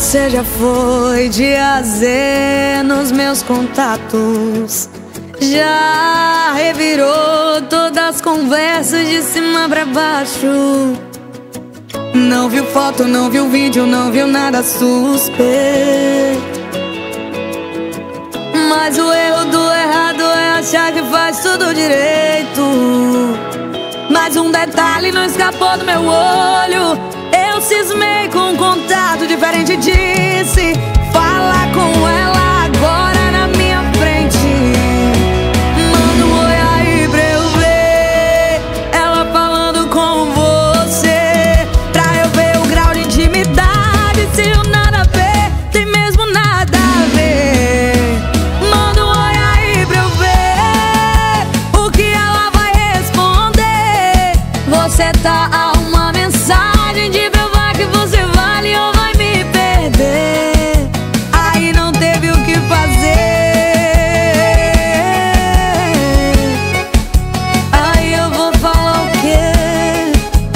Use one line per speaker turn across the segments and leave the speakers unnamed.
Você já foi de A a Z nos meus contatos, já revirou todas as conversas de cima pra baixo. Não viu foto, não viu vídeo, não viu nada suspeito. Mas o erro do errado é achar que faz tudo direito. Mas um detalhe não escapou do meu olho. Eu cismei com um contato diferente, disse: fala com ela agora na minha frente. Manda um oi aí pra eu ver ela falando com você, pra eu ver o grau de intimidade. Se o nada a ver, tem mesmo nada a ver. Manda um oi aí pra eu ver o que ela vai responder. Você tá a uma mensagem de provar que você vale ou vai me perder. Aí não teve o que fazer. Aí eu vou falar o quê?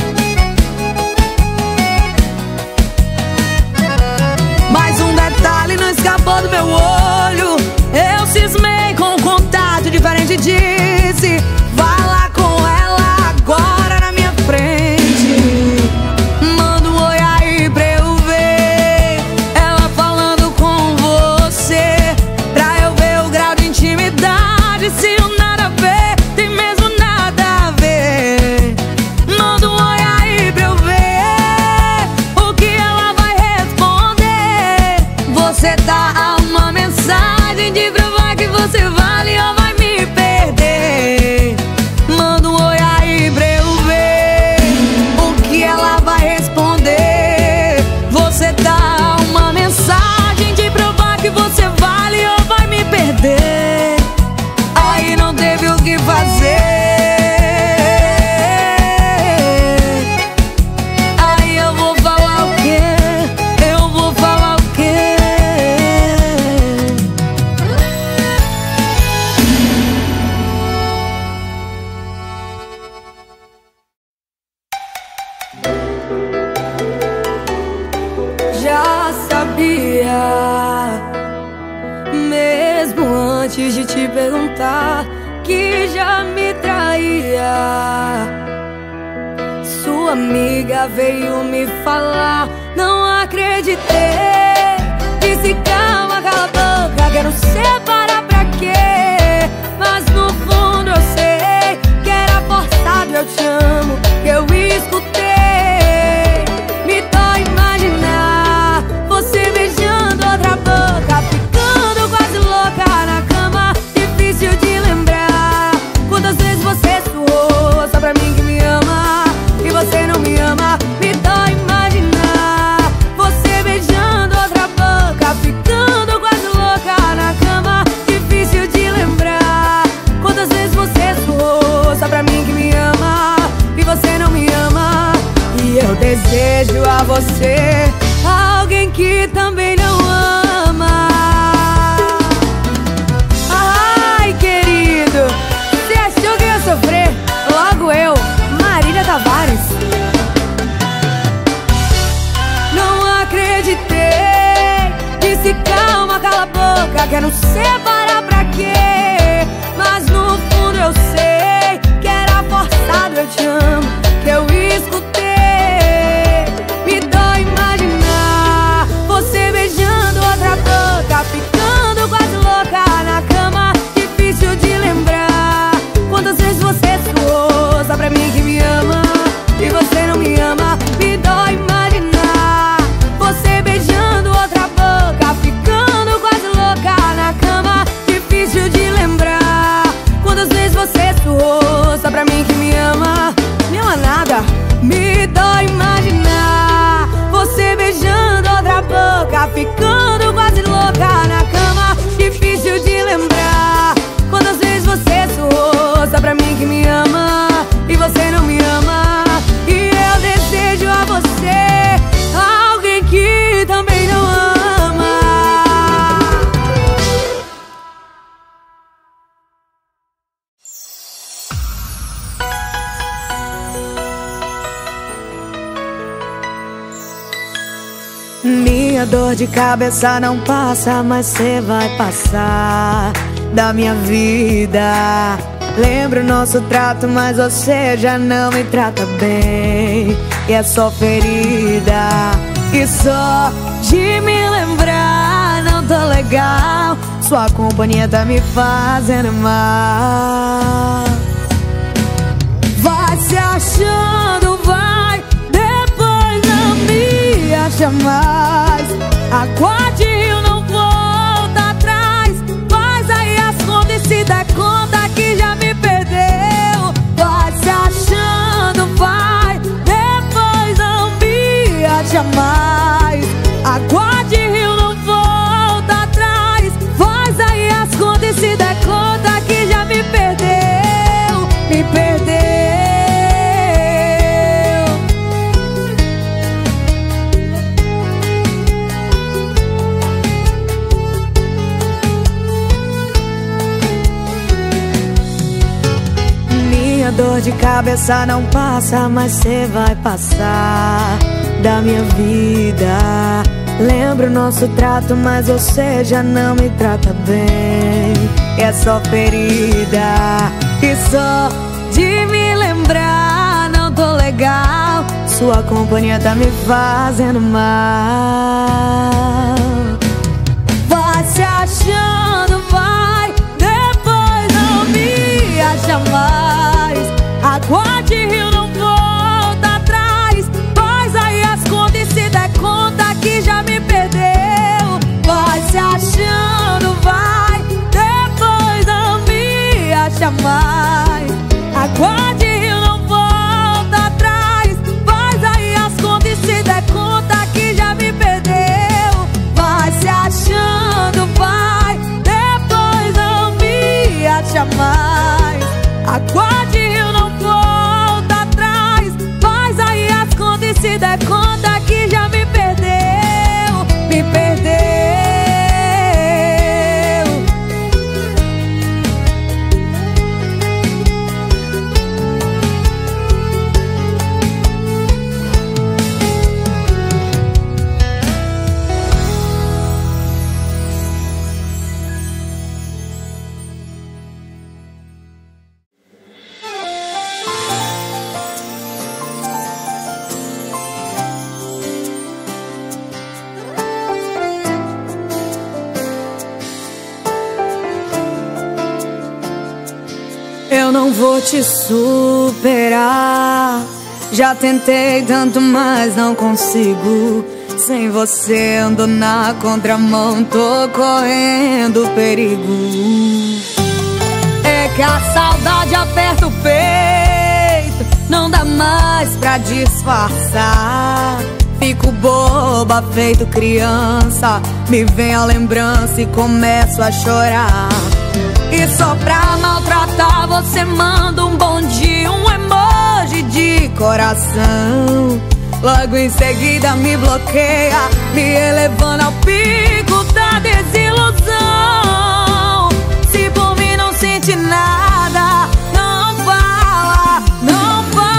Mais um detalhe não escapou do meu olho. Eu cismei com um contato diferente, disse: vai lá com ela agora na minha frente. Manda um oi aí pra eu ver ela falando com você, pra eu ver o grau de intimidade. Se o nada a ver, tem mesmo nada a ver. Manda um oi aí pra eu ver o que ela vai responder. Você dá a uma mensagem de provar que você vale ou vai me perder. Manda um oi aí pra eu ver o que ela vai responder. Você dá uma mensagem de provar que você vale ou vai me perder. Aí não teve o que fazer. Aí eu vou falar o quê? Eu vou falar o quê? Já sabia, mesmo antes de te perguntar, que já me traía. Sua amiga veio me falar, não acreditei. Disse: calma, cala a boca, quero separar pra quê? Mas no fundo eu sei que era forçado. Eu te amo, que eu escutei. Me dói imaginar você beijando outra boca, ficando quase louca na cama. Difícil de lembrar quantas vezes você suou só pra mim que me ama e você não me ama. Me dói imaginar você beijando outra boca, ficando quase louca na cama. Difícil de lembrar quantas vezes você suou só pra mim que me ama e você não me ama. E eu desejo a você alguém que também não ama. Ai, querido, você achou que eu ia sofrer? Logo eu, Marília Tavares. Não acreditei. Disse: calma, cala a boca, quero separar pra quê? Mas no fundo eu sei que era forçado. Eu te amo, que eu escutei. Me dói imaginar você beijando outra boca, ficando quase louca na cama. Difícil de lembrar quantas vezes você suou só pra mim que me ama e você não me ama. Me dói imaginar você beijando outra boca, ficando quase louca na cama. Minha dor de cabeça não passa, mas cê vai passar da minha vida. Lembro nosso trato, mas você já não me trata bem. E é só ferida. E só de me lembrar não tô legal. Sua companhia tá me fazendo mal. Vai se achando, vai, depois não me acha mais. Aguarde, eu não volta atrás. Faz aí as contas e se der conta que já me perdeu. Vai se achando, vai, depois não me acha mais. Aguarde, eu não volta atrás. Faz aí as contas e se der conta que já me perdeu. Me perdeu. Minha dor de cabeça não passa, mas cê vai passar da minha vida. Lembro nosso trato, mas você já não me trata bem. É só ferida. E só de me lembrar não tô legal. Sua companhia tá me fazendo mal. Vai se achando, vai, depois não me acha mais. Aguarde, eu não volto atrás. Faz aí as contas e se der conta que já me perdeu. Vai se achando, vai, depois não me acha mais. Aguarde, eu não volto atrás. Faz aí as contas e se der conta que já me perdeu. Vai se achando, vai, depois não me acha mais. Aguarde, eu não volto atrás. Faz aí as contas e se der conta que já me perdeu. Me perdeu. Eu não vou te superar. Já tentei tanto, mas não consigo. Sem você ando na contramão, tô correndo perigo. É que a saudade aperta o peito, não dá mais pra disfarçar. Fico boba, feito criança. Me vem a lembrança e começo a chorar. E só pra maltratar você manda um bom dia, um emoji de coração. Logo em seguida me bloqueia, me elevando ao pico da desilusão. Se por mim não sente nada, não fala, não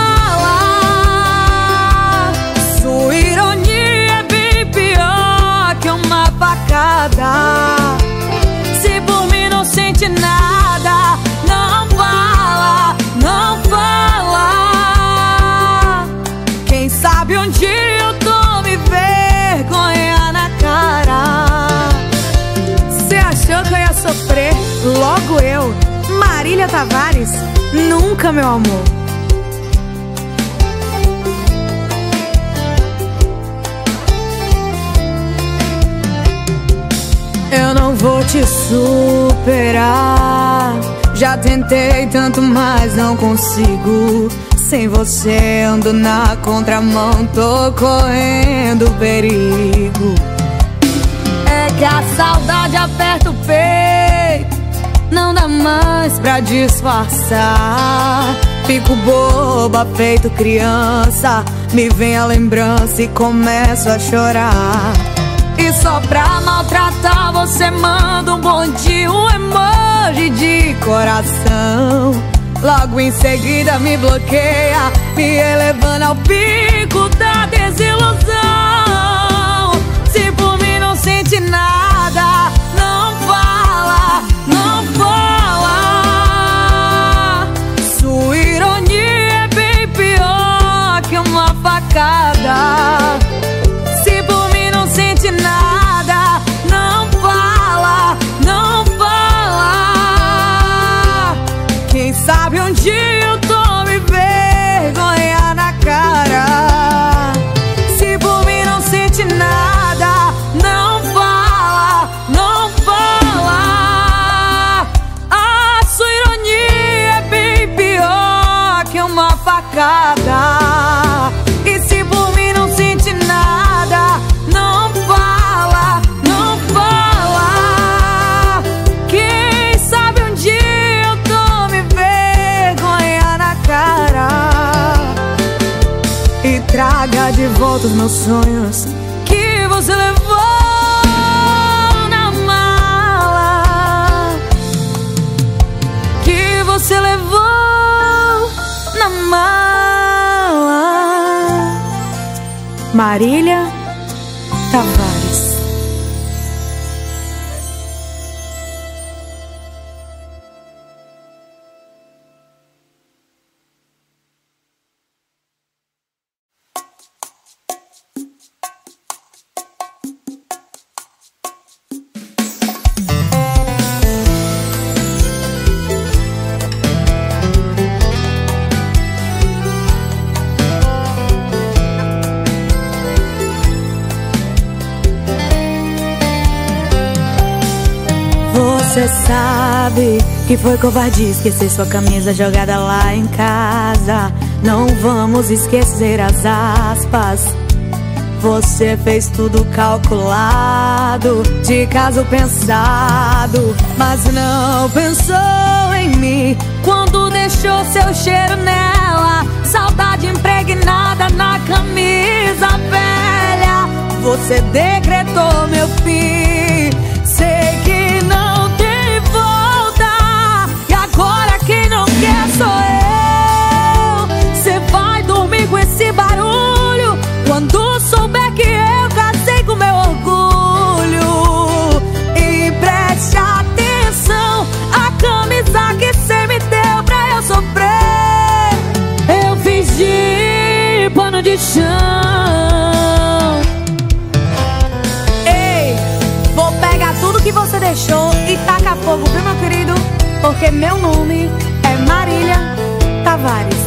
fala. Sua ironia é bem pior que uma facada. Se por mim não sente nada, não fala, não fala. Quem sabe um dia eu tome vergonha na cara. Cê achou que eu ia sofrer? Logo eu, Marília Tavares, nunca, meu amor. Eu não vou te superar. Já tentei tanto, mas não consigo. Sem você ando na contramão, tô correndo perigo. É que a saudade aperta o peito, não dá mais pra disfarçar. Fico boba, feito criança. Me vem a lembrança e começo a chorar. E só pra maltratar você manda um bom dia, um emoji de coração. Logo em seguida me bloqueia, me elevando ao pico da desilusão. dos meus sonhos que você levou na mala, que você levou na mala. Marília Tavares. Você sabe que foi covardia esquecer sua camisa jogada lá em casa. Não vamos esquecer as aspas. Você fez tudo calculado, de caso pensado, mas não pensou em mim quando deixou seu cheiro nela. Saudade impregnada na camisa velha. Você decretou meu fim. Sei que não tem volta, e agora quem não quer sou eu. Cê vai dormir com esse barulho quando souber que eu casei com meu orgulho. E preste atenção, a camisa que cê me deu pra eu sofrer, eu fiz de pano de chão. Ei, vou pegar tudo que você deixou e tacar fogo, viu, meu querido? Porque meu nome é Marília Tavares.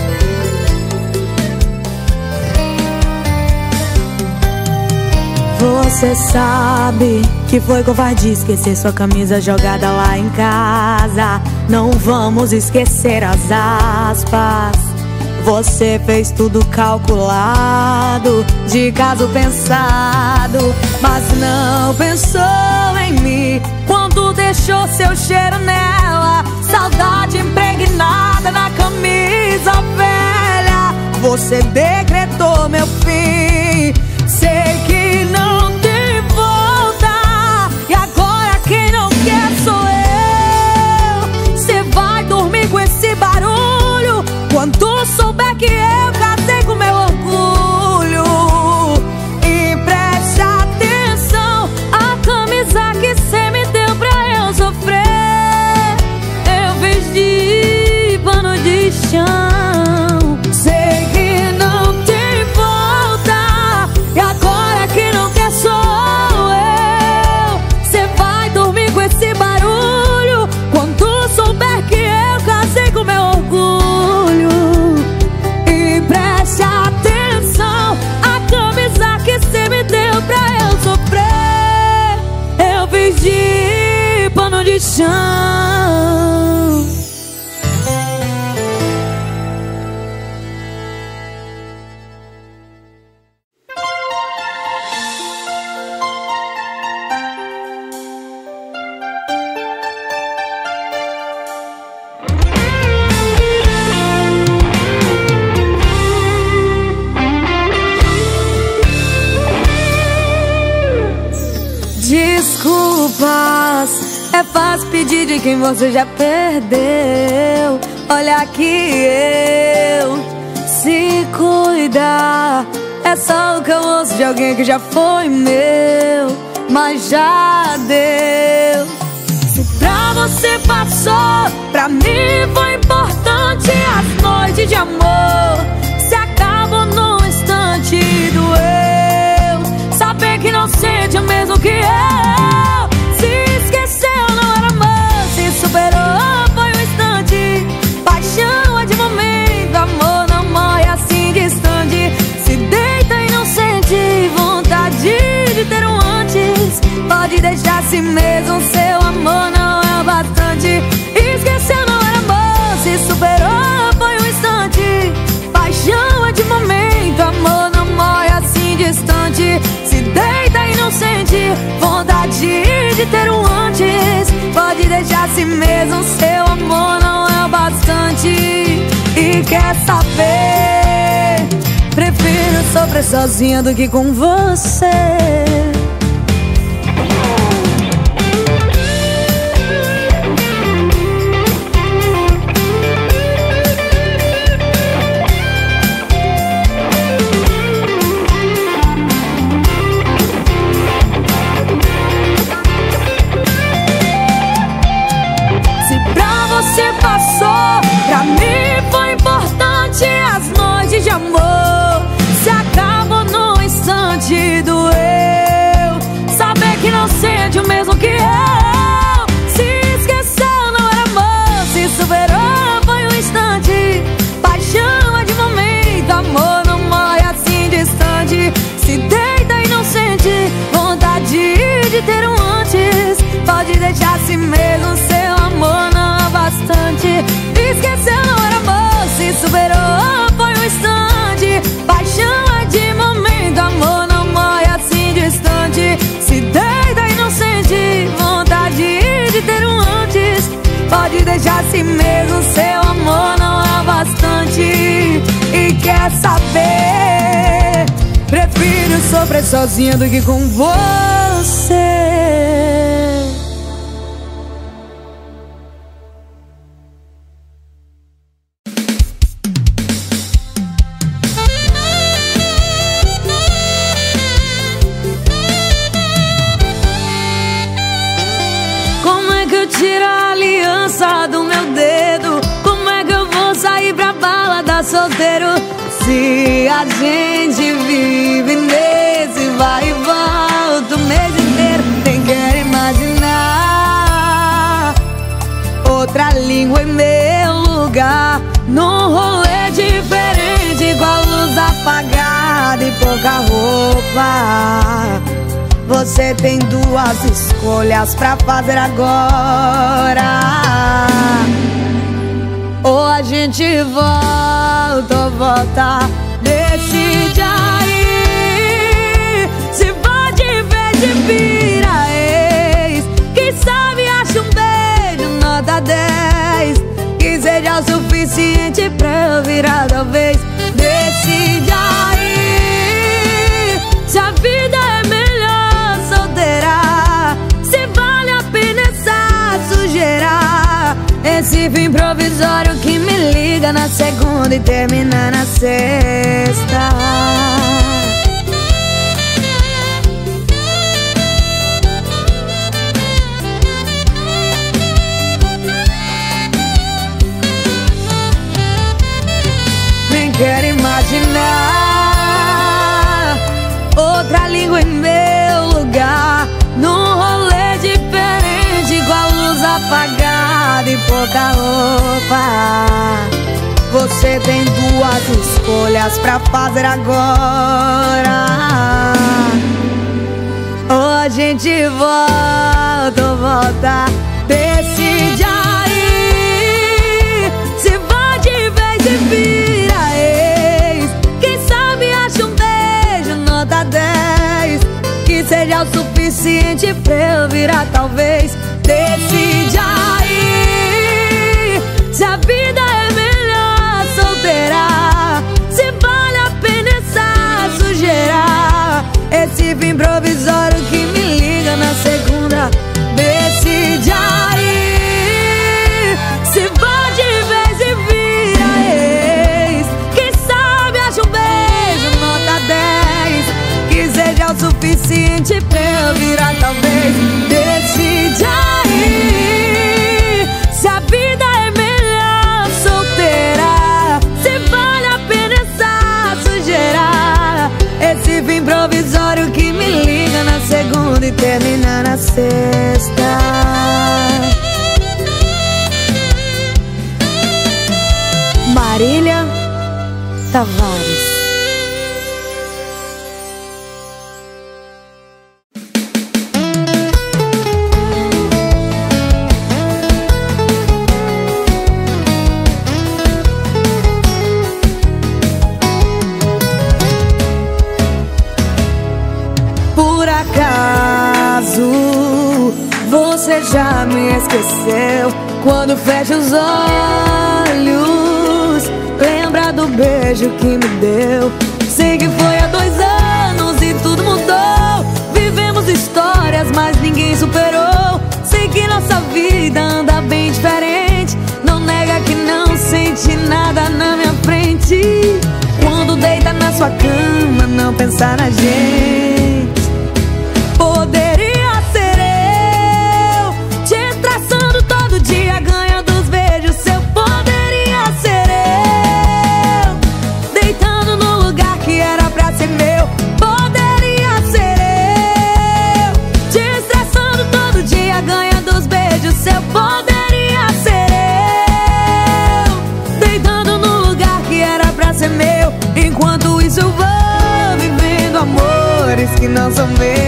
Você sabe que foi covardia esquecer sua camisa jogada lá em casa. Não vamos esquecer as aspas. Você fez tudo calculado, de caso pensado, mas não pensou em mim quando deixou seu cheiro nela. Saudade impregnada na camisa velha. Você decretou meu fim. Sei que não tem volta, e agora quem não quer sou eu. Cê vai dormir com esse barulho quando souber que eu casei com meu orgulho. E preste atenção, a camisa que cê me deu pra eu sofrer, eu fiz de pano de chão. Sei que não tem volta, e agora quem não quer sou eu. Cê vai dormir com esse barulho quando souber que eu casei com meu orgulho. E preste atenção, a camisa que cê me deu pra eu sofrer, eu fiz de pano de chão. Desculpas, é fácil pedir de quem você já perdeu. Olha aqui eu, se cuidar, é só o que eu ouço de alguém que já foi meu, mas já deu. Se pra você passou, pra mim foi importante. As noites de amor se acabam num instante. Doeu saber que não sente o mesmo que eu. Se esqueceu, não era amor. Se superou, foi um instante. Paixão é de momento, amor não morre assim distante. Se deita e não sente vontade de ter um antes. Pode deixar assim mesmo, seu amor não é o bastante. Esqueceu, não era amor. Se superou, foi um instante. Paixão é de momento, amor não morre assim distante. Se deita e não sente vontade de ter um antes. Pode deixar assim mesmo, seu amor não é o bastante. E quer saber? Prefiro sofrer sofrer sozinha do que com você. Se pra você passou, pra mim foi importante as noites de amor. Se acabou num instante, doeu saber que não sente o mesmo que eu. Se esqueceu, não era amor. Se superou, foi um instante. Paixão é de momento, amor não morre assim distante. Se deita e não sente vontade de ter um antes. Pode deixar assim mesmo, seu amor não é bastante. Esqueceu, não era amor. Se superou, foi um instante. Paixão é de momento, amor não morre assim distante. Se deita e não sente vontade de ter um antes. Pode deixar assim mesmo, seu amor não é bastante. E quer saber? Prefiro sofrer sozinha do que com você. Tira a aliança do meu dedo. Como é que eu vou sair pra balada solteiro? Se a gente vive nesse vai e volta o mês inteiro. Nem quero imaginar outra língua em meu lugar, num rolê diferente, com a luz apagada e pouca roupa. Você tem duas escolhas pra fazer agora. Ou a gente volta ou volta. Decide aí. Se for de vez de vira ex. Quem sabe acha um beijo nota 10 que seja o suficiente pra eu virar talvez. Decide aí. Se a vida é melhor solteira, se vale a pena essa sujeira. Esse fim provisório que me liga na segunda e termina na sexta. Nem quero imaginar outra língua em meu lugar, num rolê diferente, com a luz apagada e pouca roupa. Você tem duas escolhas pra fazer agora. Ou a gente volta ou volta. Decide aí. Se vai de vez e vira ex. Quem sabe acha um beijo nota 10 que seja o suficiente pra eu virar talvez. Decide aí. Se a vida é melhor solteira, se vale a pena essa sujeira. Esse fim provisório que me liga na segunda. Decide aí. Se vai de vez e vira ex. Quem sabe acha um beijo nota 10 que seja o suficiente pra eu virar talvez. Decide aí. Se a vida é melhor solteira, se vale a pena essa sujeira. Esse fim provisório que me liga na segunda e termina na sexta. Marília Tavares. Por acaso você já me esqueceu? Quando fecha os olhos, lembra do beijo que me deu? Sei que foi há 2 anos e tudo mudou. Vivemos histórias, mas ninguém superou. Sei que nossa vida anda bem diferente. Não nega que não sente nada na minha frente. Quando deita na sua cama, não pensar na gente. Poderia ser eu, te traçando todo dia, ganhando os beijos seu. Poderia ser eu, deitando no lugar que era pra ser meu. Poderia ser eu, te estressando todo dia, ganhando os beijos seu. Poderia ser eu, deitando no lugar que era pra ser meu. Enquanto isso eu vou vivendo amores que não são meus.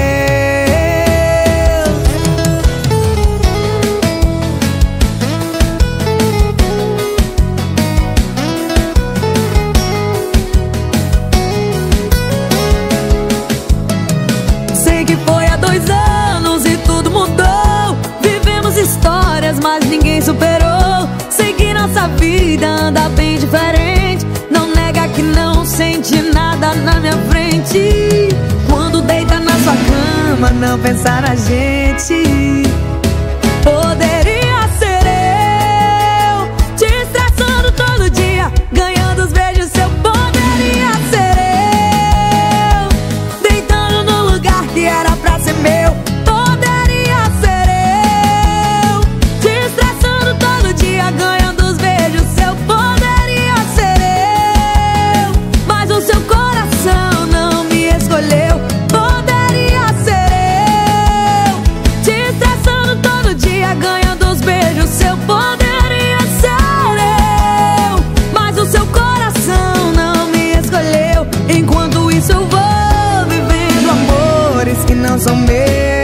Sei que foi há 2 anos e tudo mudou. Vivemos histórias, mas ninguém superou. Sei que nossa vida anda bem diferente. Não nega que não sente nada na minha frente. Quando deita na sua cama, não pensar na gente. Poderia ser eu, te estressando todo dia, ganhando os beijos seu. Poderia ser eu, deitando no lugar que era pra ser meu. Poderia ser eu, te estressando todo dia, ganhando os beijos seu. Poderia ser eu, mas o seu coração não me escolheu. Poderia ser eu, te estressando todo dia, ganhando os beijos seu. Poderia ser eu, mas o seu coração não me escolheu. Enquanto isso eu vou vivendo amores que não são meus.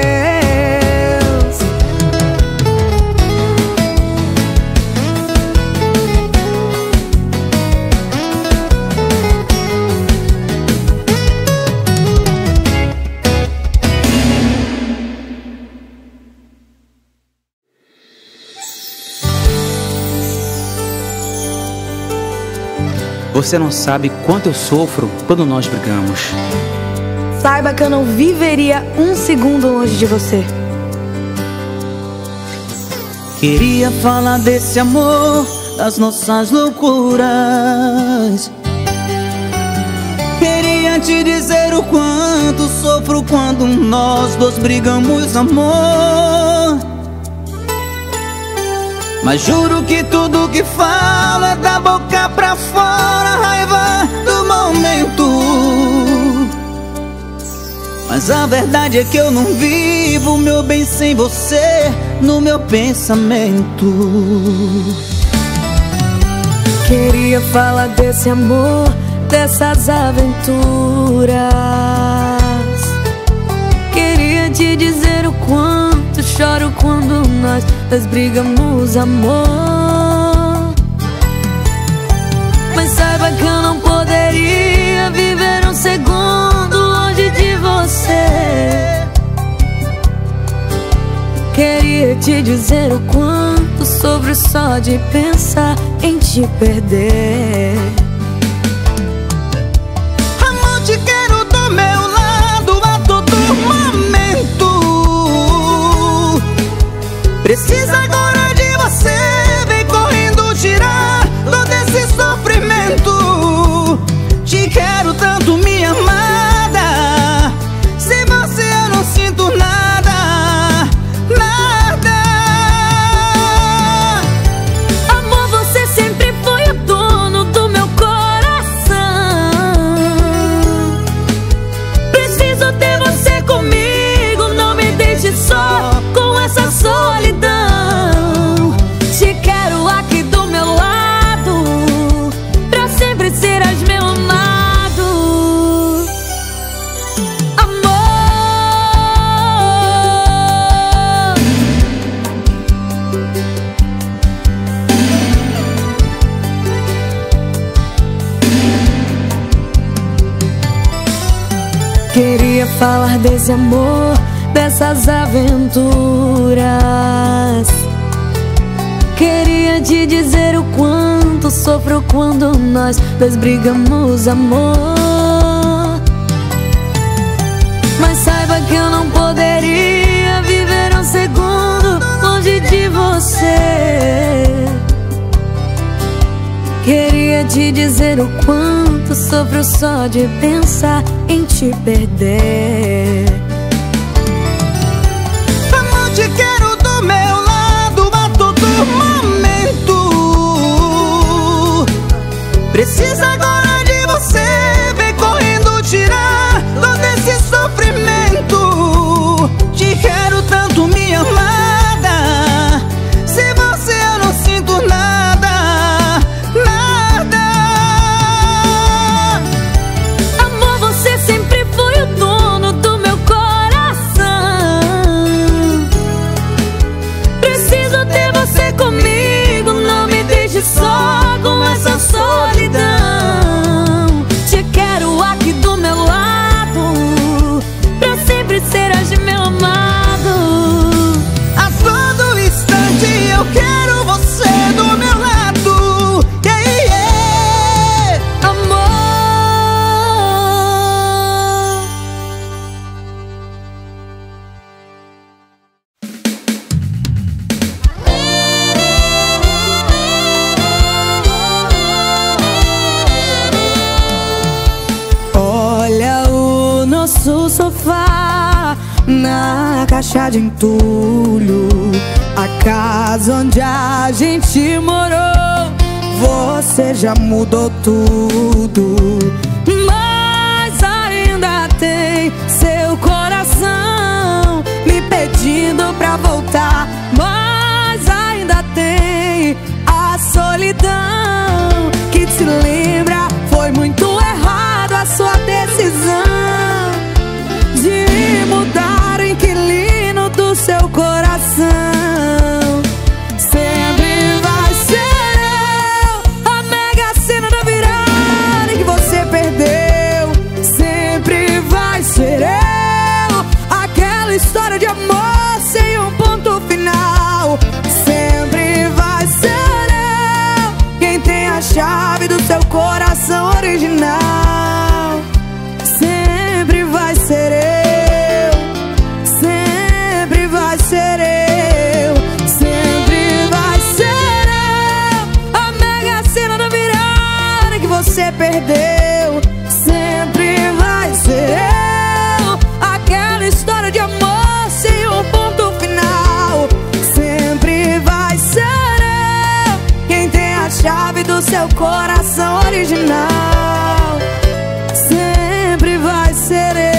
Você não sabe quanto eu sofro quando nós brigamos.
Saiba que eu não viveria um segundo longe de você.
Queria falar desse amor, das nossas loucuras. Queria te dizer o quanto sofro quando nós dois brigamos, amor. Mas juro que tudo que falo é da boca pra fora, a raiva do momento. Mas a verdade é que eu não vivo meu bem sem você no meu pensamento.
Queria falar desse amor, dessas aventuras. Queria te dizer o quanto choro quando nós dois brigamos, amor. Mas saiba que eu não poderia viver um segundo longe de você. Queria te dizer o quanto sofro só de pensar em te perder.
Amor, te quero do meu lado a todo momento. Preciso agora de você, vem correndo tirar todo esse sofrimento. Te quero tanto, minha amada. Sem você eu não sinto nada, nada.
Amor, você sempre foi o dono do meu coração. Preciso ter você comigo, não me deixe só com essa solidão. Te quero aqui do meu lado, pra sempre serás meu amado. Amor, queria falar desse amor, dessas aventuras. Queria te dizer o quanto sofro quando nós dois brigamos, amor. mas saiba que eu não poderia viver um segundo longe de você. Queria te dizer o quanto sofro só de pensar em te perder.
Amor, te quero do meu lado a todo momento. Preciso agora de você, vem correndo tirar todo esse sofrimento. Te quero tanto, minha amada, sem você eu não sinto nada, nada.
Amor, você sempre foi o dono do meu coração. Preciso ter você comigo, não me deixe só com essa solidão. Te quero aqui do meu lado, pra sempre serás meu amado.
A todo instante eu quero você do meu lado. Yeah, yeah.
Amor, olha o nosso sofá na caixa de entulho, a casa onde a gente morou. Você já mudou tudo, mas ainda tem seu coração me pedindo pra voltar. Mas ainda tem a solidão que te lembra. Foi muito errado a sua decisão de mudar o inquilino do seu coração. Sempre vai ser eu a mega sena da virada que você perdeu. Sempre vai ser eu aquela história de amor sem um ponto final. Sempre vai ser eu quem tem a chave do seu coração original. Sempre vai ser eu, sempre vai ser eu, sempre vai ser eu a mega sena da virada que você perdeu. Sempre vai ser eu aquela história de amor sem um ponto final. Sempre vai ser eu quem tem a chave do seu coração original. Sempre vai ser eu.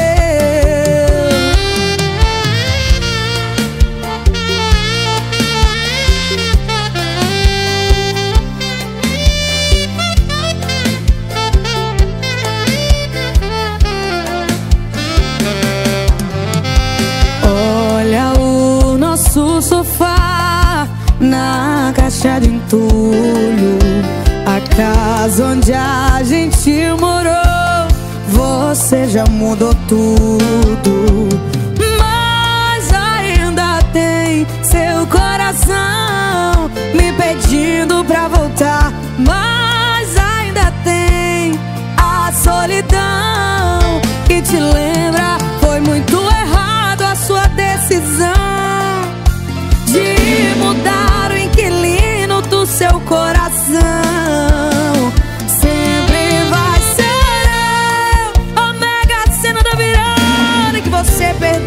Olha o nosso sofá na caixa de entulho, a casa onde a gente morou. Você já mudou tudo, mas ainda tem seu coração me pedindo pra voltar. Mas ainda tem a solidão que te lembra. Foi muito errado a sua decisão de mudar o inquilino do seu coração. Sempre vai ser eu a mega sena da virada que você perdeu.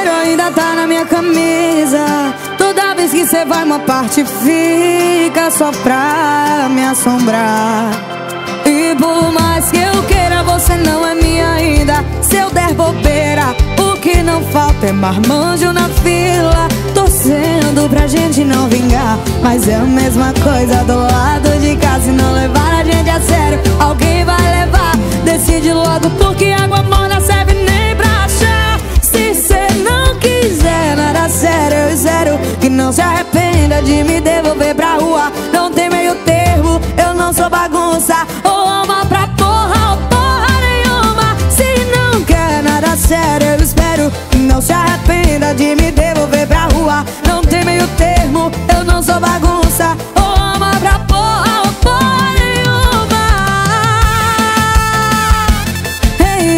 cheiro ainda tá na minha camisa. Toda vez que cê vai uma parte fica só pra me assombrar. E por mais que eu queira, você não é minha ainda. Se eu der bobeira, o que não falta é marmanjo na fila, torcendo pra gente não vingar. Mas é a mesma coisa do lado de cá. Se não levar a gente a sério, alguém vai levar. Decide logo, porque água morna serve nem pra achar. Se cê não quiser nada sério, eu espero que não se arrependa de me devolver pra rua. Não tem meio termo, eu não sou bagunça. Ou ama pra porra ou porra nenhuma. Se não quer nada sério, eu espero que não se arrependa de me devolver pra rua. Não tem meio termo, eu não sou bagunça. Ou ama pra porra ou porra nenhuma. Hey,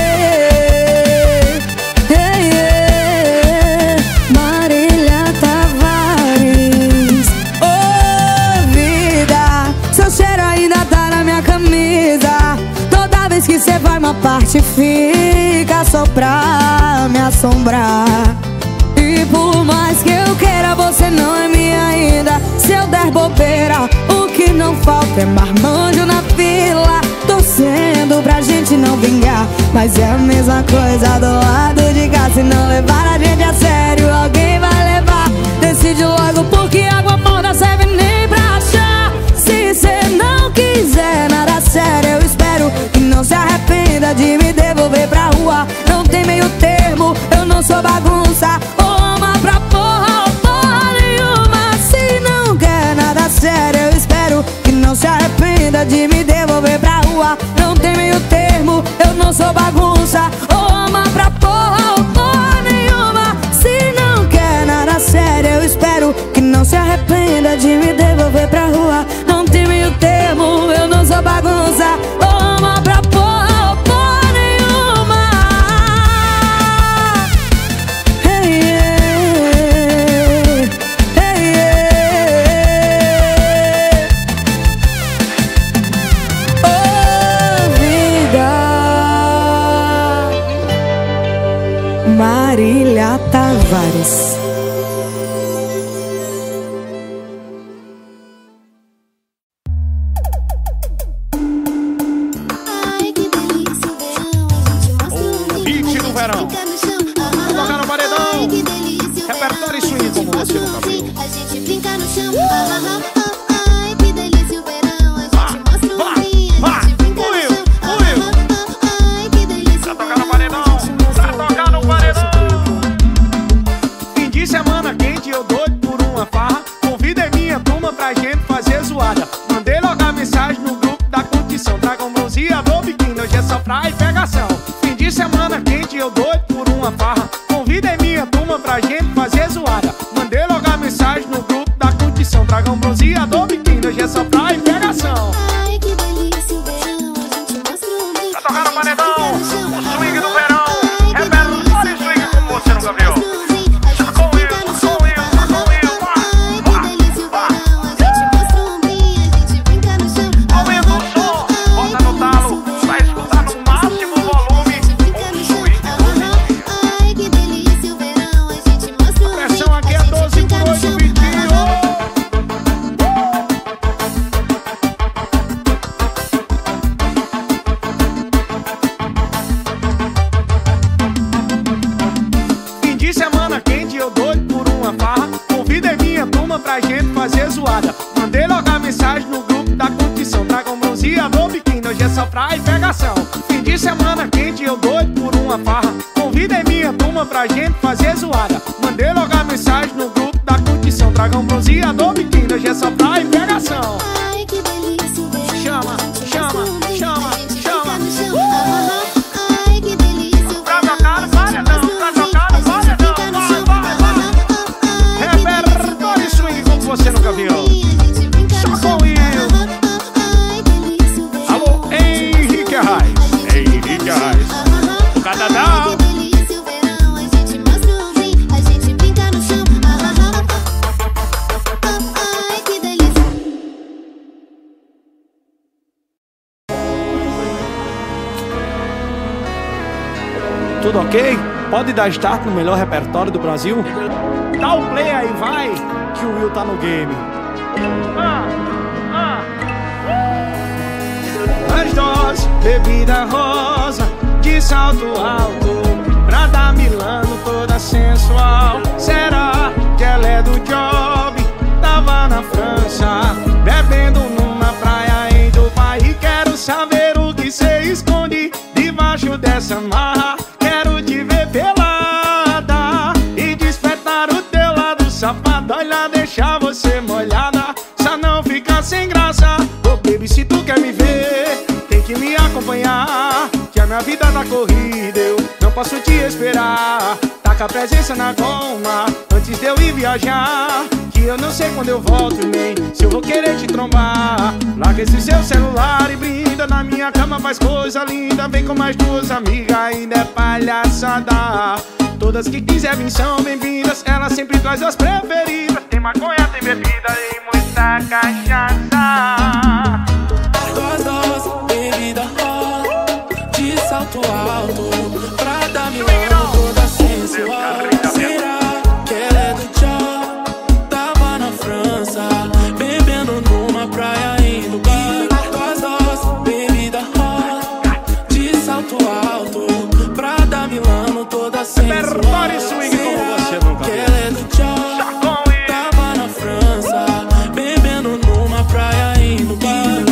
hey, hey, Marília Tavares. Oh, vida, seu cheiro ainda tá na minha camisa. Toda vez que cê vai uma parte fica só pra me assombrar. E por mais que eu queira, você não é minha ainda. Se eu der bobeira, o que não falta é marmanjo na fila, torcendo pra gente não vingar. Mas é a mesma coisa do lado de cá. Se não levar a gente a sério, alguém vai levar. Decide logo, porque água morna serve nem pra achar. Se cê não quiser nada sério, eu espero que não se arrependa de me devolver pra rua. Não tem meio termo, eu não sou bagunça. Ou ama pra porra ou porra nenhuma. Se não quer nada sério, eu espero que não se arrependa de me devolver pra rua. Não tem meio termo, eu não sou bagunça. Ou ama pra porra ou porra nenhuma. Se não quer nada sério, eu espero que não se arrependa de me devolver pra rua. Não tem meio termo, eu não sou bagunça. Ou ama pra porra ou porra nenhuma. Hey, hey, hey, hey. Oh, vida, Marília Tavares.
Ai, que delícia o verão. A gente mostra um
Hit do verão.
fica no chão.
Vou tocar no paredão.
Ai, que delícia o
Repertório
verão.
swing como você nunca viu.
A gente brinca no chão. Ai, que delícia o verão. A gente mostra um rim. A gente brinca no chão. Ai, que delícia
Pra
o
tocar no
verão.
paredão. Pra tocar no paredão. Fim de semana quente, eu doido por uma farra. Convidei minha turma pra gente fazer zoada. Mandei logo a mensagem no grupo da curtição. Traga um bronzeador, biquíni, hoje é só praia e pegação. Fim de semana quente, eu doido por uma farra. Convidei minha turma pra gente fazer zoada. Mandei logo a mensagem no grupo da curtição. Traga um bronzeador, biquíni, hoje é só praia e pegação.
Ai, que delícia o verão. A gente mostra um rim.
Pra tocar no paredão,
Fica no chão.
o swing do verão.
Ai, que
Repertório swing como você nunca viu.
Tá com eu, tá com eu. Ai, que delícia o verão. A gente mostra um rim. A gente brinca no chão.
Aumenta o som, bota no talo, vai escutar no máximo volume. O swing.
Ai, que delícia o verão. A gente mostra um rim.
Pressão aqui é 12 por 8, 21. Fim de semana quente, eu doido por uma farra. Convidei minha turma pra gente fazer zoada. Mandei logo a mensagem no grupo da curtição. Traga um bronzeador, biquíni, hoje é só praia e pegação. Fim de semana quente, eu doido por uma farra. Convidei minha turma pra gente fazer zoada. Mandei logo a mensagem no grupo da curtição. Traga um bronzeador, biquíni, hoje é só praia e pegação.
Ai, que delícia o verão.
Chama, chama, chama, chama.
Ai, que delícia o
Pra
verão.
tocar no paredão, pra tocar no paredão. Vai, vai, vai. Repertório swing como você nunca viu. Só com isso. Alô, Henrique Arraes. Henrique Arraes. O Cadadão.
Tudo ok?
Pode dar start no melhor repertório do Brasil? Dá o play aí, vai, que o Will tá no game. As doses, bebida rosa, de salto alto, Prada Milano toda sensual. Será que ela é do job? Tava na França, bebendo numa praia em Dubai. E quero saber o que cê esconde debaixo dessa marra. Quero te ver pelada e despertar o teu lado safado. Olha, deixar você molhada, só não ficar sem graça. Oh baby, se tu quer me ver, tem que me acompanhar, que a minha vida tá corrida, eu não posso te esperar. Taca a presença na goma antes de eu ir viajar, que eu não sei quando eu volto nem se eu vou querer te trombar. Larga esse seu celular e brinda, na minha cama faz coisa linda. Vem com mais duas amigas, ainda é palhaçada. Todas que quiser vir são bem-vindas, ela sempre traz as preferidas. Tem maconha, tem bebida e muita cachaça.
Duas doses, bebida hot, de salto alto, Prada Milano toda sensual. Será que ela é do job? Tava na França, bebendo numa praia em Dubai. Duas doses, bebida hot, de salto alto, Prada Milano toda sensual.
Repertório swing como você nunca
Que
viu.
ela é do job, tava na França, bebendo numa praia em Dubai.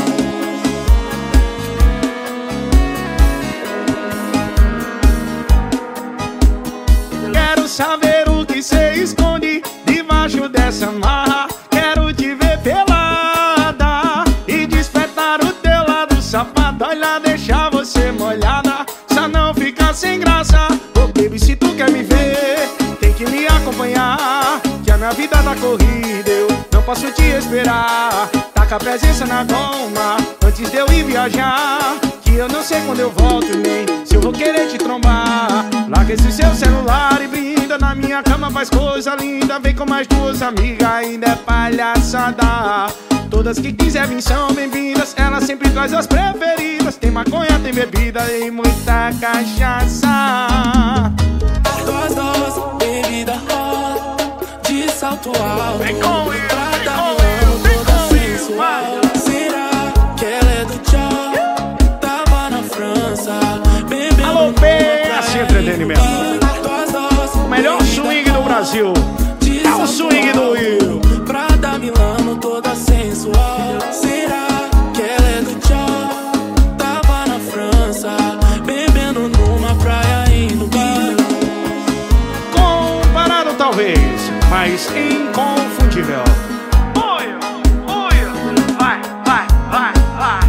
Quero saber o que cê esconde debaixo dessa marra. Quero te ver pelada e despertar o teu lado safado. Olha, deixar você molhada, só não ficar sem graça. Oh baby, se tu quer me ver, tem que me acompanhar, que a minha vida tá corrida, eu não posso te esperar. Taca a presença na goma antes de eu ir viajar, que eu não sei quando eu volto nem se eu vou querer te trombar. Larga esse seu celular e brinda, na minha cama faz coisa linda. Vem com mais duas amigas, ainda é palhaçada. Todas que quiser vir são bem-vindas, ela sempre traz as preferidas. Tem maconha, tem bebida e muita cachaça.
Duas doses, bebida hot, de salto alto,
Vem com Will,
Prada
vem com
Milano
Will, vem
toda
com Will,
sensual. Será que ela é do job? Tava na França, bebendo
Alô,
numa
PS
praia
Entretenimento.
em Dubai. Duas doses,
O melhor
bebida
swing do Brasil
de
é o
salto
swing do Will.
alto, Prada Milano toda sensual. Será que ela é do job? Tava na França, bebendo numa praia em Dubai.
Comparado talvez, mas inconfundível. Will, vai, vai, vai, vai.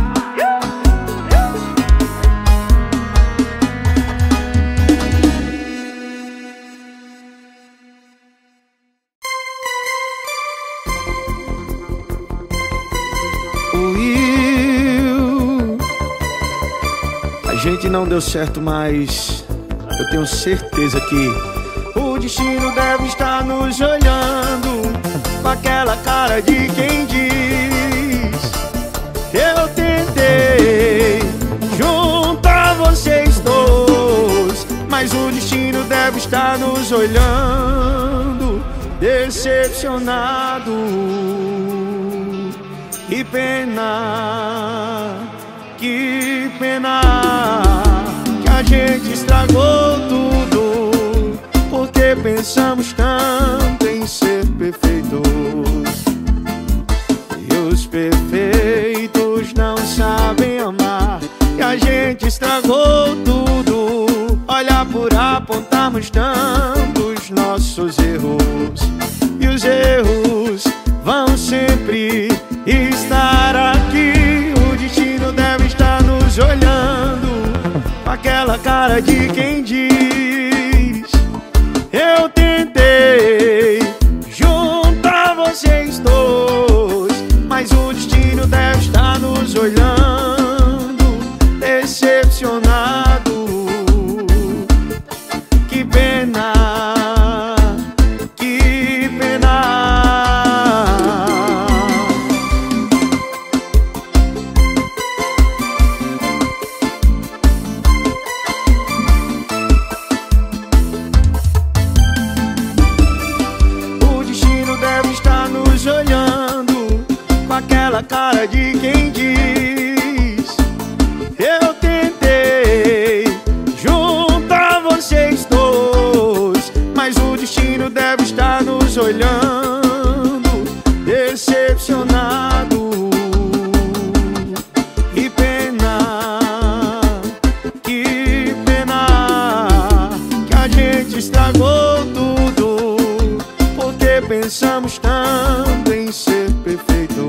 Will, a gente não deu certo, mas eu tenho certeza que o destino deve estar nos olhando com aquela cara de quem diz: eu tentei juntar vocês dois, mas o destino deve estar nos olhando decepcionado. Que pena, que pena, que a gente estragou tudo, porque pensamos tanto em ser perfeitos, e os perfeitos não sabem amar. E a gente estragou tudo, olha, por apontarmos tantos nossos erros, e os erros vão sempre estar aqui. O destino deve estar nos olhando com aquela cara de quem diz: eu tentei juntar vocês dois, mas o destino deve estar nos olhando decepcionado. Que pena, que pena.
aquela cara de quem diz: eu tentei juntar vocês dois, mas o destino deve estar nos olhando, decepcionado. Que pena, que pena, que a gente estragou tudo, porque pensamos tanto em ser perfeitos.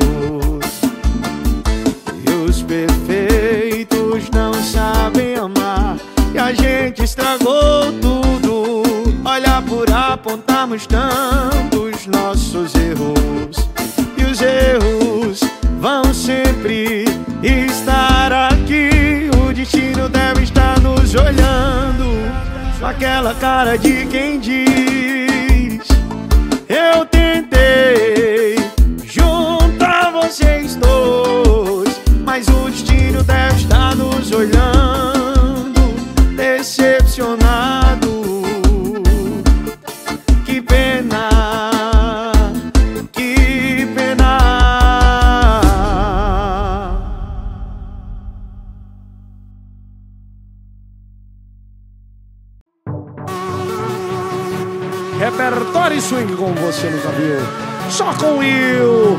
E os perfeitos não sabem amar, e a gente estragou tudo. Olha, por apontarmos tantos nossos erros, e os erros vão sempre estar aqui. O destino deve estar nos olhando, com aquela cara de quem diz: eu tentei juntar vocês dois, mas o destino deve estar nos olhando, decepcionado. Que pena, que pena. Repertório swing como você nunca viu, só com Will.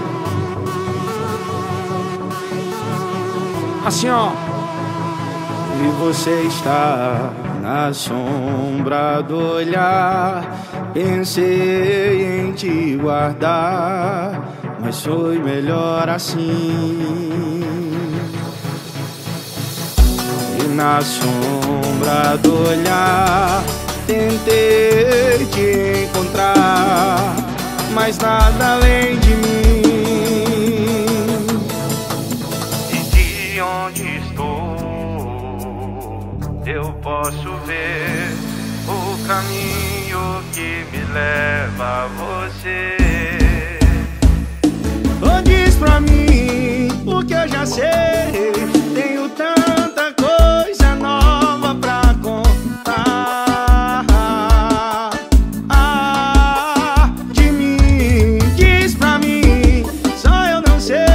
Assim, ó. E você está na sombra do olhar, pensei em te guardar, mas foi melhor assim. E na sombra do olhar tentei te encontrar, mas nada além de mim. E de onde estou, eu posso ver o caminho que me leva a você. Oh, diz pra mim o que eu já sei, tenho tanta coisa nova pra contar. De mim, diz pra mim, só eu não sei.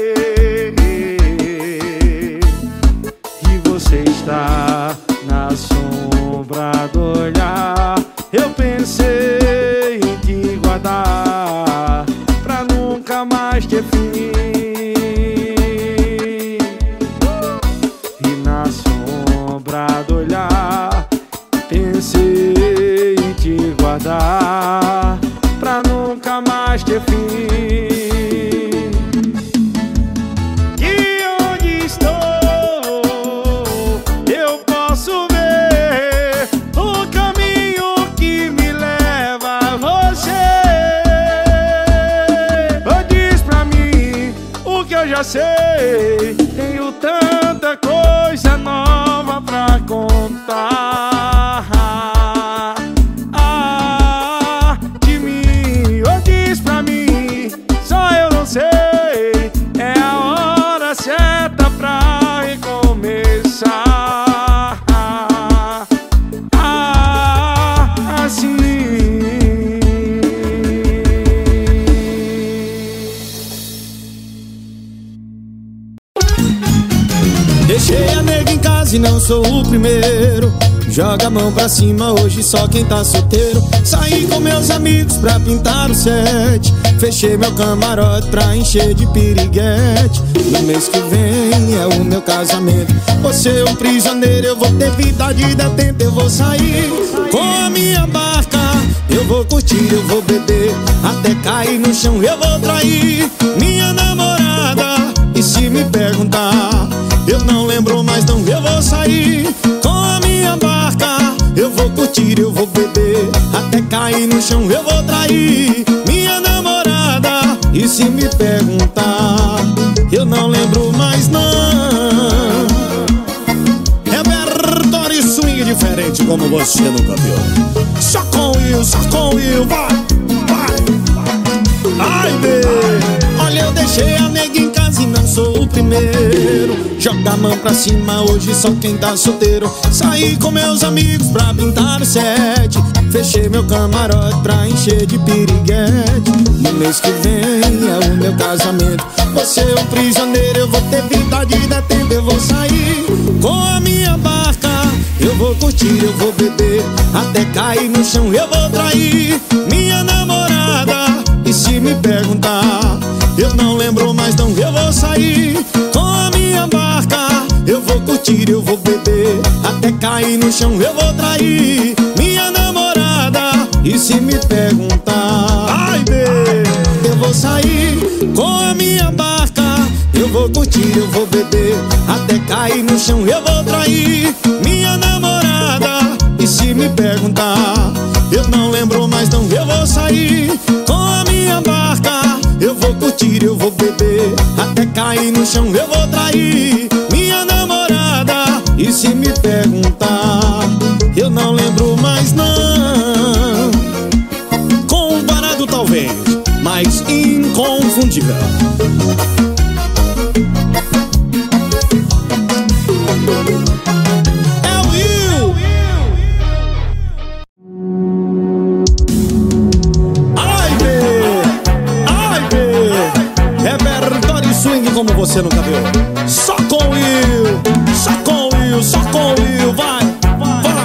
E você está na sombra do olhar, eu pensei em te guardar, pra nunca mais ter fim. E na sombra do olhar pensei em te guardar, pra nunca mais ter fim. De onde estou, eu posso ver o caminho que me leva a você. Oh, diz pra mim o que eu já sei, tenho tanta coisa nova pra contar. De mim, oh, diz pra mim, só eu não sei. É a hora certa pra recomeçar. Assim. Deixei a nega em casa e não sou o primeiro. Joga a mão pra cima, hoje só quem tá solteiro. Saí com meus amigos pra pintar o set, fechei meu camarote pra encher de piriguete. No mês que vem é o meu casamento, você é um prisioneiro, eu vou ter vida de detento. Eu vou sair com a minha barca, eu vou curtir, eu vou beber, até cair no chão. Eu vou trair minha namorada, e se me perguntar, eu não lembro mais não. Eu vou sair com a minha barca, eu vou curtir, eu vou beber, até cair no chão. Eu vou trair minha namorada, e se me perguntar, eu não lembro mais não. Repertório swing diferente como você nunca viu. Só com o Will, vai, vai. Ai, meu, olha, eu deixei a nega em casa e não sou o primeiro. Joga a mão pra cima, hoje só quem tá solteiro. Saí com meus amigos pra pintar o set,
Fechei meu camarote pra encher de piriguete. No mês que vem é o meu casamento. Você é um prisioneiro, eu vou ter vida de detento. Eu vou sair com a minha barca, eu vou curtir, eu vou beber até cair no chão. Eu vou trair minha namorada, e se me perguntar, eu não lembro mais não. Eu vou sair com a minha barca, eu vou curtir, eu vou beber até cair no chão. Eu vou trair minha namorada, e se me perguntar, ai, bê, eu vou sair com a minha barca, eu vou curtir, eu vou beber até cair no chão. Eu vou trair minha namorada, e se me perguntar, eu não lembro mais não. Eu vou sair com a minha barca, eu vou curtir, eu vou beber até cair no chão. Eu vou trair minha namorada, e se me perguntar, eu não lembro mais não. Comparado talvez, mas inconfundível. É o Will. Ai, bê, repertório swing como você nunca viu. Só com o Will, só com o Will, só com o Will. Vai, vai.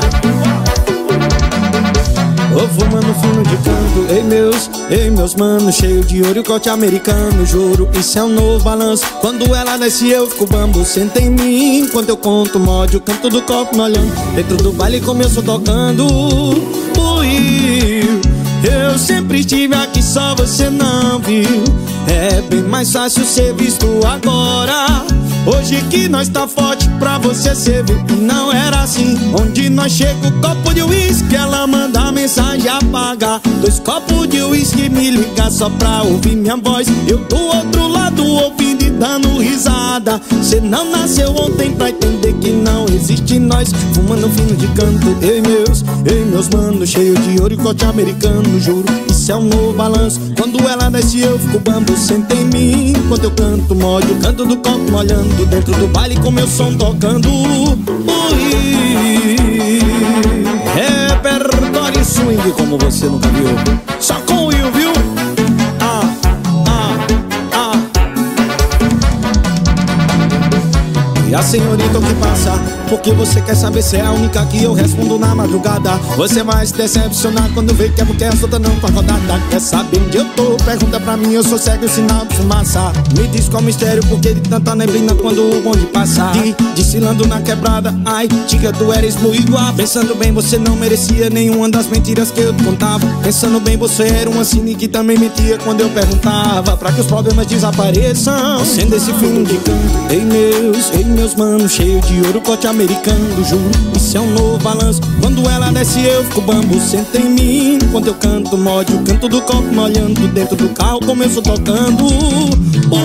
Ô, fumando fino de canto, ei meus manos, cheio de ouro e corte americano, juro, isso é um novo balanço. Quando ela desce eu fico bambu, senta em mim enquanto eu conto mod, o canto do copo me olhando. Dentro do baile começo tocando o Will. Eu sempre estive aqui, só você não viu. É bem mais fácil ser visto agora. Hoje que nós tá forte pra você ser viu. E não era assim. Onde nós chega o copo de uísque, ela manda mensagem apagar. 2 copos de uísque me liga só pra ouvir minha voz. Eu do outro lado ouvindo e dando risada. Cê não nasceu ontem pra entender que não existe nós. Fumando fino de canto, ei meus manos, cheio de ouro e corte americano, juro, isso é um novo balanço. Quando ela desce eu fico bambu, senta em mim enquanto eu canto mod, o canto do copo molhando. Dentro do baile com meu som tocando repertório swing como você nunca viu. Só com o Will, viu? E a senhorita o que passa? Porque você quer saber se é a única que eu respondo na madrugada. Você vai se decepcionar quando vê que é porque a solta não tá rodada. Quer saber onde eu tô? Pergunta pra mim, eu sou cego e sinal de fumaça. Me diz qual mistério, porque de tanta neblina quando o bonde passa. Desfilando na quebrada, ai, diga tu eres muito igual. Pensando bem, você não merecia nenhuma das mentiras que eu te contava. Pensando bem, você era uma cine que também mentia quando eu perguntava, pra que os problemas desapareçam. Sendo esse fim de canto, ei meus manos, cheio de ouro, corte americano, juro, isso é um novo balanço. Quando ela desce eu fico bambu, senta em mim enquanto eu canto mod, o canto do copo molhando. Dentro do carro começo tocando o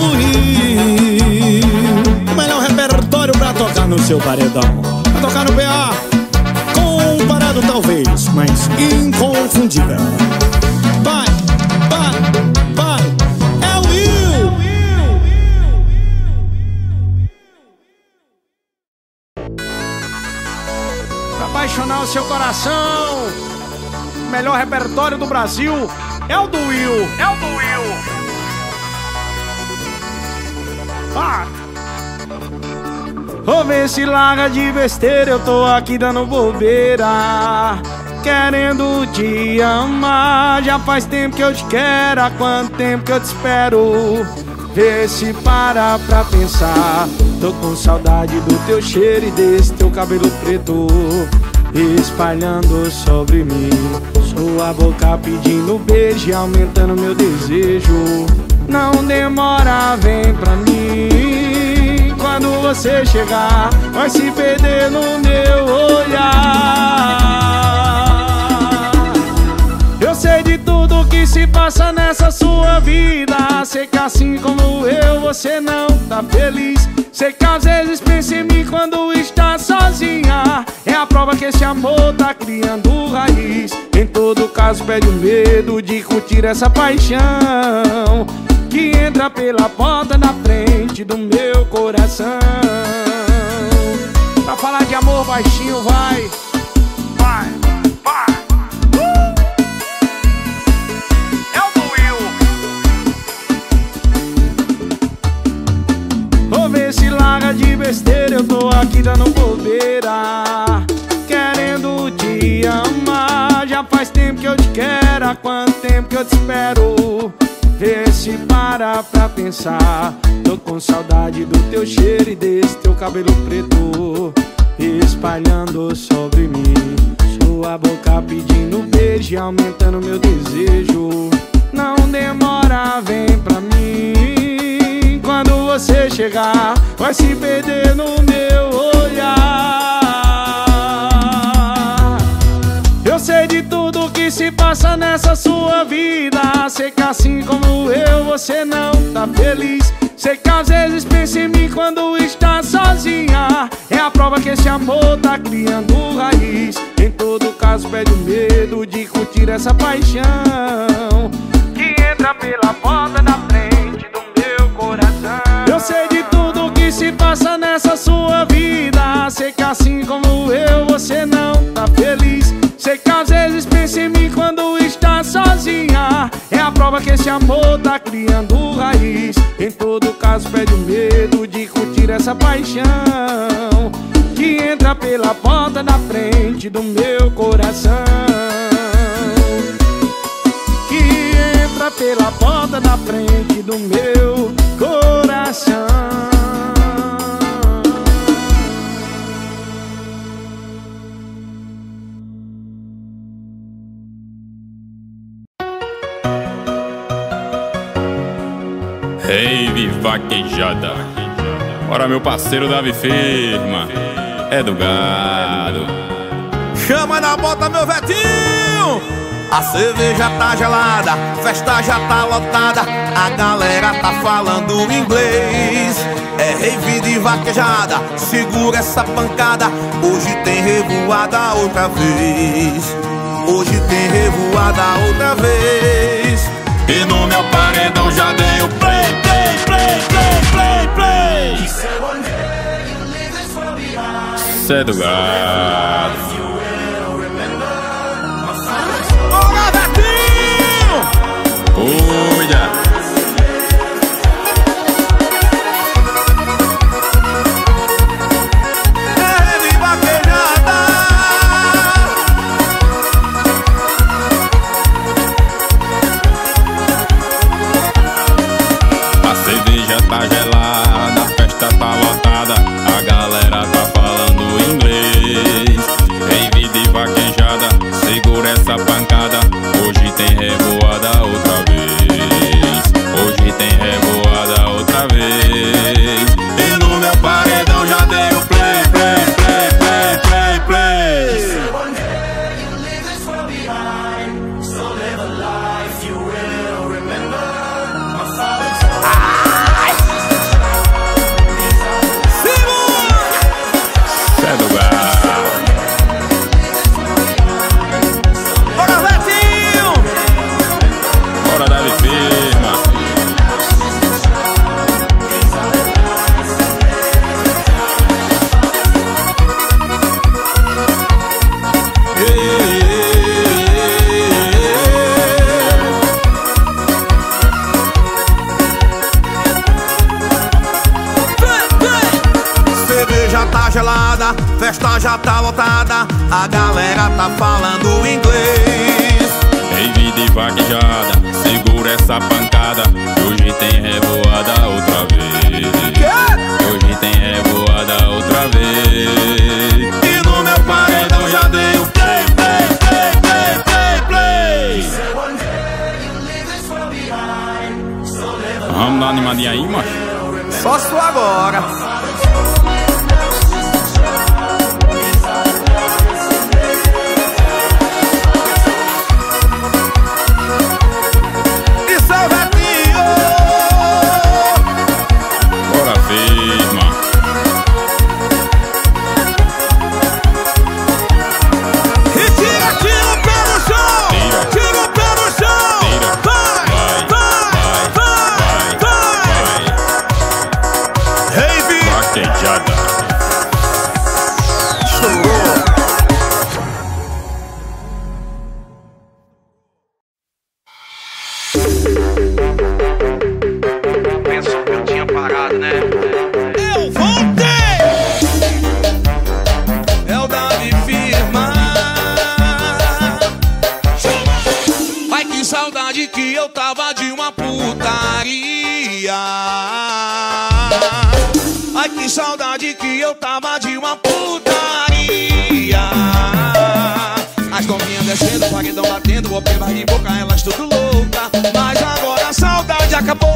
melhor repertório pra tocar no seu paredão. Pra tocar no PA, comparado talvez, mas inconfundível. Vai, vai, vai. É o Will.
Apaixonar o seu coração. O melhor repertório do Brasil é o do Will. É o do Will. Ah. Ô, vê se larga de besteira, eu tô aqui dando bobeira, querendo te amar. Já faz tempo que eu te quero, há quanto tempo que eu te espero. Vê se para pra pensar, tô com saudade do teu cheiro e desse teu cabelo preto espalhando sobre mim. Sua boca pedindo beijo e aumentando meu desejo. Não demora, vem pra mim. Quando você chegar, vai se perder no meu olhar. Eu sei de tudo que se passa nessa sua vida. Sei que assim como eu, você não tá feliz. Sei que às vezes pensa em mim quando está sozinha. É a prova que esse amor tá criando raiz. Em todo caso perde o medo de curtir essa paixão que entra pela porta da frente do meu coração. Pra falar de amor baixinho, vai. Vai, vai. tempo que eu te quero, há quanto tempo que eu te espero. Vê se para pra pensar. Tô com saudade do teu cheiro e desse teu cabelo preto espalhando sobre mim. Sua boca pedindo beijo e aumentando meu desejo. Não demora, vem pra mim. Quando você chegar, vai se perder no meu olhar. Eu sei de tudo que se passa nessa sua vida. Sei que assim como eu, você não tá feliz. Sei que às vezes pensa em mim quando está sozinha. É a prova que esse amor tá criando raiz. Em todo caso perde o medo de curtir essa paixão que entra pela porta da frente do meu coração. Eu sei de tudo que se passa nessa sua vida. Sei que assim como eu, você não tá feliz. Sei que às vezes pensa em mim quando está sozinha. É a prova que esse amor tá criando raiz. Em todo caso perde o medo de curtir essa paixão que entra pela porta da frente do meu coração. Que entra pela porta da frente do meu coração.
Rave vaquejada. Bora, meu parceiro Davi Firma, é do gado.
Chama na bota, meu Vetinho. A cerveja tá gelada, festa já tá lotada. A galera tá falando inglês. É rave de vaquejada, segura essa pancada. Hoje tem revoada outra vez. Hoje tem revoada outra vez.
E no meu paredão já dei o play, play, play, play, play, play. Cê é do gado.
Bora, Vetinho!
Cuida.
É rave vaquejada.
A cerveja tá gelada, a festa tá lotada. A galera tá falando inglês. Rave de vaquejada, segura essa pancada. Hoje tem revoada outra vez. Hoje tem revoada outra vez. E no meu paredão já dei o play, play, play, play, play, play. Cê é do gado.
Bora, Vetinho!
Bora, Davi Firma.
Cerveja tá gelada, festa já tá lotada. A galera tá falando inglês.
Rave de vaquejada, segura essa pancada. Hoje tem revoada outra vez. Hoje tem revoada outra vez.
E no meu paredão já dei o play, play, play, play, play, play.
Vamos dar uma animadinha aí, macho?
Só sua agora. Isso é o Vetinho.
Bora, Firma.
E tira, tira o pé no chão. Tira o pé no chão. Vai, vai, vai, vai. Rave
Vaquejada.
estourou.
Pensou que eu tinha parado, né?
Eu voltei! É o Davi Firma. saudade que eu tava de uma putaria. Ai, que saudade que eu tava de uma putaria. As novinhas descendo, paredão batendo, open bar de boca, elas tudo louca. Mas agora a saudade acabou.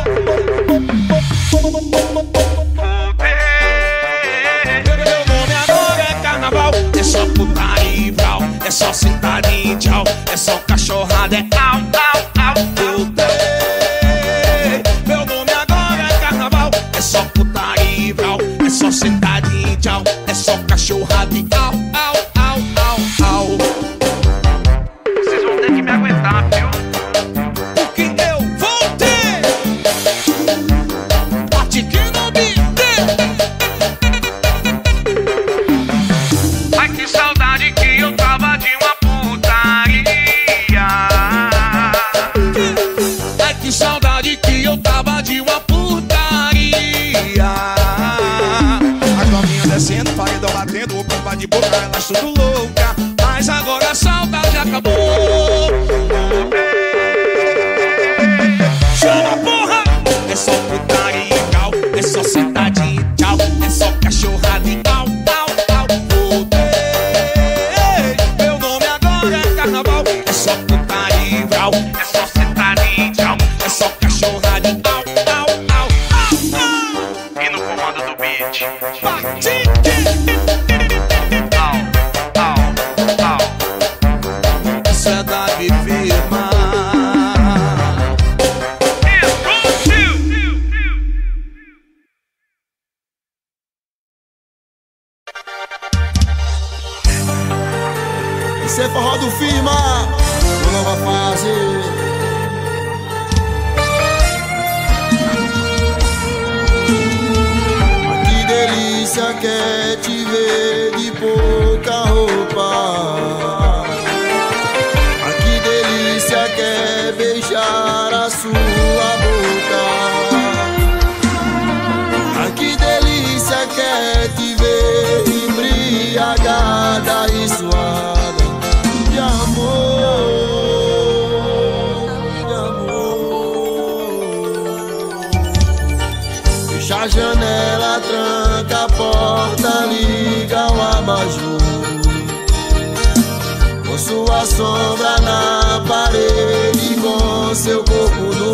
Meu nome agora é carnaval. É só putaria e brau, é só sentadinha e tchau, é só cachorrada, é au, au, au. Meu nome agora é carnaval. É só putaria e brau, é só sentadinha e tchau, é só cachorrada e au, au, au, au, au. Vocês vão ter que me aguentar, viu? Porque eu vou ter. Bate que não me tem. Ai, que saudade que eu tava de uma putaria. Ai, que saudade que eu tava de uma putaria. As novinhas descendo, paredão batendo, o pompa de boca, elas tudo louca. Mas agora a saudade acabou. Chama, porra! É só putaria e cal, é só sentadinha e tchau, é só cachorrada e au, au, au. Voltei. Meu nome agora é carnaval. É só putaria e brau, é só sentadinha e tchau, é só cachorrada e au, au, au, au, au. E no comando do beat, bate. Isso é da firma.
Isso é forró do firma, uma nova fase. Mas que delícia que é te ver de pouca roupa. Mas que delícia que é beijar a sua boca. Mas que delícia que é te ver embriagada e suada de amor, de amor. Fecha a janela, tranca a porta, liga o abajur. Com sua sombra na parede, com seu corpo nu.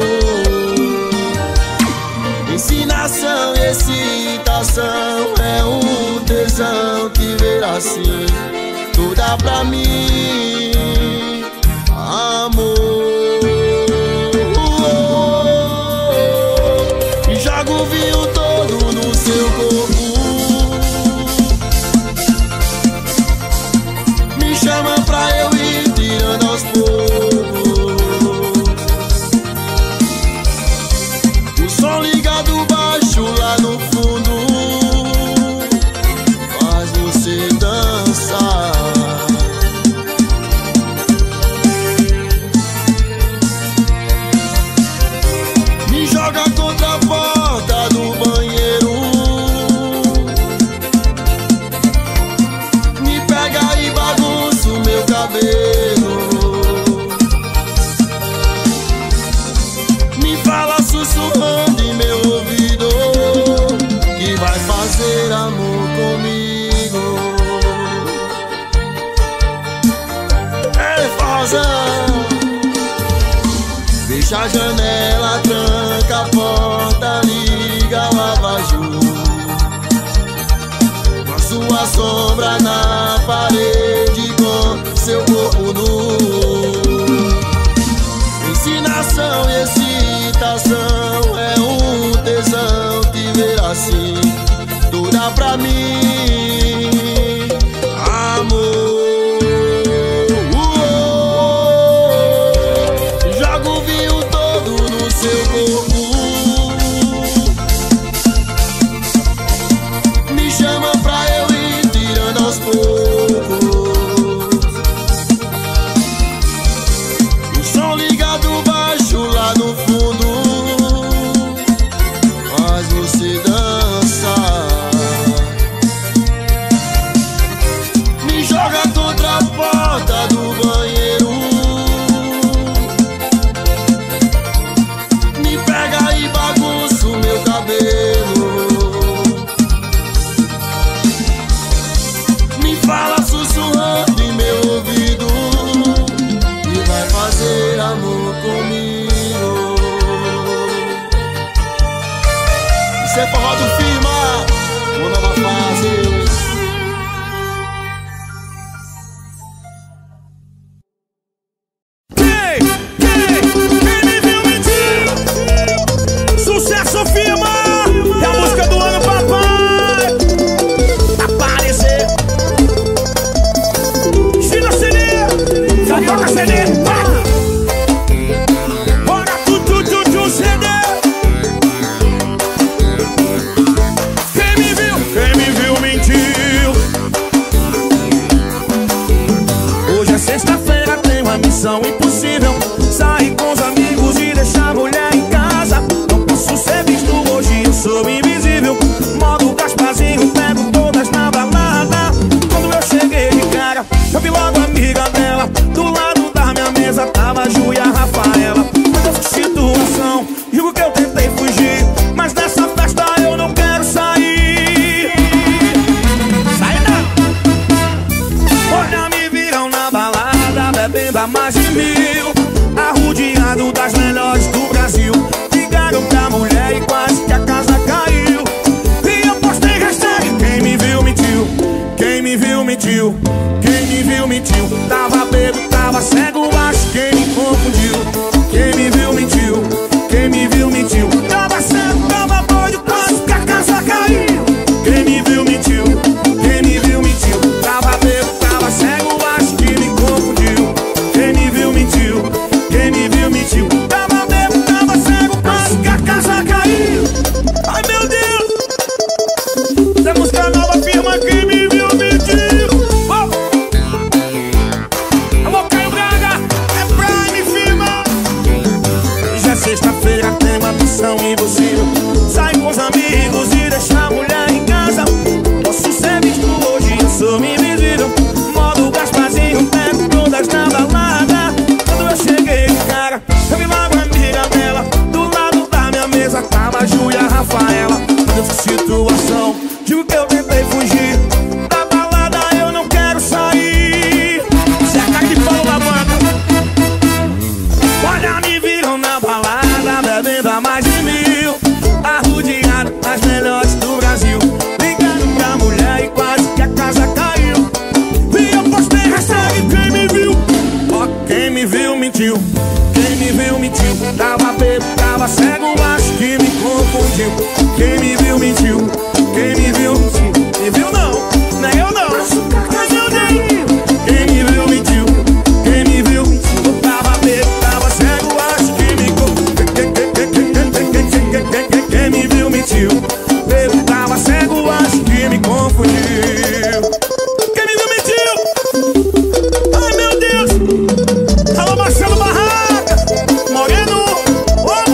Ensinação e excitação, é um tesão te ver assim. Tu dá pra mim, amor. E joga o vinho todo no seu corpo. Me chama pra eu ir tirando aos poucos. O som ligado baixo lá no fundo faz você dançar. Me joga contra a porta do banheiro. Me pega e bagunça o meu cabelo. Me fala sussurrando em meu ouvido que vai fazer amor comigo. Ei, forrozão! Fecha a janela, tranca a porta, liga o abajur. Com a sua sombra na parede, com seu corpo nu. Ensinação e excitação, é um tesão te ver assim. Tu dá pra mim, amor. Joga o vinho todo no seu corpo. Me chama pra eu ir tirando aos poucos. fazer amor comigo. Isso é forró do Firma, uma nova fase.
Sucesso Firma, é a música do ano, papai. Aparecer. China CD, Carioca CD, bora tudo CD. Quem me viu mentiu. Hoje é sexta-feira, tenho uma missão impossível: sair com os amigos e deixar a mulher em casa. Não posso ser visto hoje, eu sou invisível. Modo Gasparzinho, pego todas na balada. Quando eu cheguei de cara, eu vi logo a amiga dela. Do lado da minha mesa tava a Ju e a Rafaela. Mas eu fiz situação, digo que eu tentei fugir, mas dessa festa eu não quero sair. Sai não! Olha, me viram na balada, bebendo a mais de 1000, arrodeado das melhores do Brasil. Ligaram pra mulher e quase que a casa caiu. E eu postei hashtag: quem me viu mentiu. Quem me viu mentiu. Quem me viu mentiu. Tava bêbado, tava cego, acho quem me confundiu. Quem me viu mentiu. Quem me viu mentiu. Tava cego, tava doido, quase que a casa caiu. Quem me viu mentiu. Quem me viu mentiu. Tava bêbado, tava cego, acho que me confundiu. Quem me viu mentiu. Quem me viu mentiu. Tava bêbado, tava cego, quase que a casa caiu. Ai meu Deus, essa música nova Firma, quem me viu mentiu. Oh. Alô Caio Braga, é Prime Firma. Já é sexta-feira, tem uma missão impossível: sair com os amigos e deixar a mulher em casa. Posso ser visto hoje, eu sou invisível. Modo Gasparzinho, pego todas na balada. Quando eu cheguei de cara, eu vi logo a amiga dela. Do lado da minha mesa tava a Ju e a Rafaela. Eu fiz situação, digo que eu tentei fugir. Da balada eu não quero sair. Isso é a cara de pau da banda. Olha, me viram na balada, bebendo a mais de 1000, arrodeado das melhores do Brasil. Ligaram pra mulher e quase que a casa caiu. E eu postei hashtag: quem me viu. Ó, quem me viu mentiu. Quem me viu mentiu. Tava bêbado, tava cego, acho que me confundiu. Quem me viu mentiu. Quem me viu mentiu. Me viu não, nem eu não. Ai meu Deus. Quem me viu mentiu. Quem me viu mentiu. Eu tava bêbado, tava cego, acho que me confundiu. Quem me viu mentiu. Bêbado, tava cego, acho que me confundiu. Quem me viu mentiu. Ai meu Deus. Alô Marcelo Barraca, Moreno, ô